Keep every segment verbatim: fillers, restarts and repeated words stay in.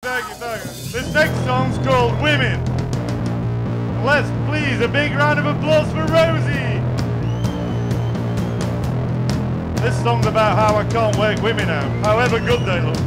thank you, thank you. This next song's called Women. Let's please a big round of applause for Rosie. This song's about how I can't work women out, however good they look.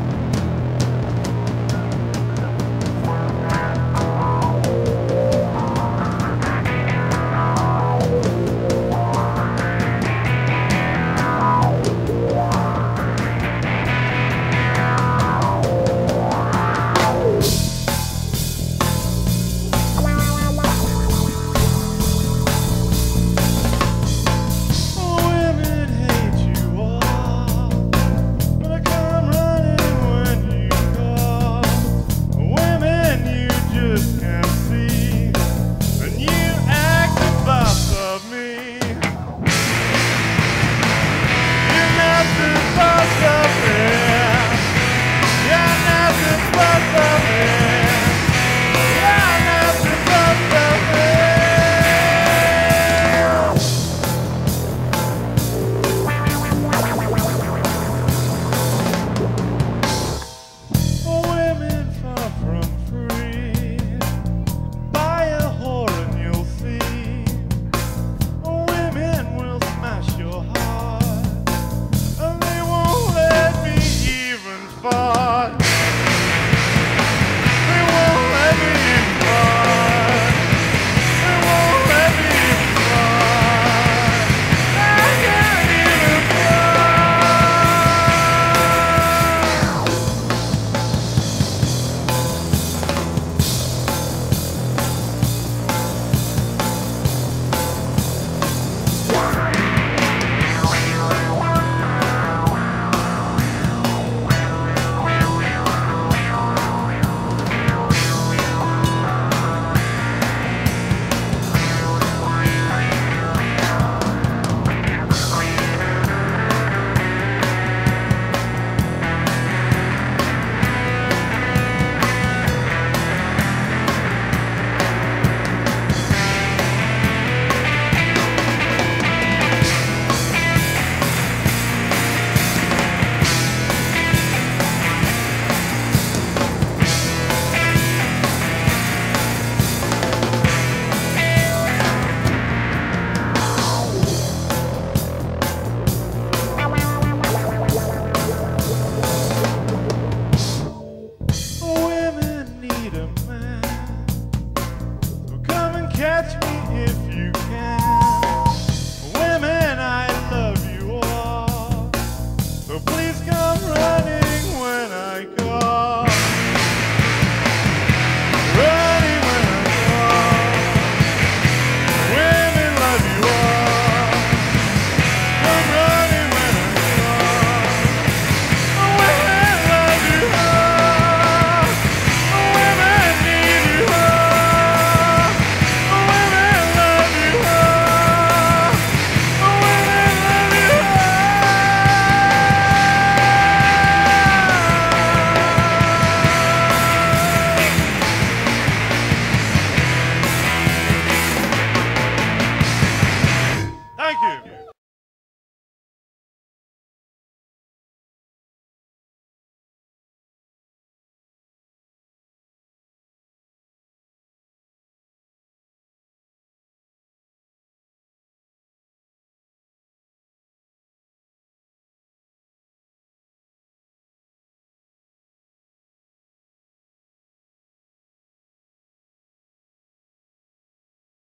Catch me if you can. Women, I love you all. So please come running.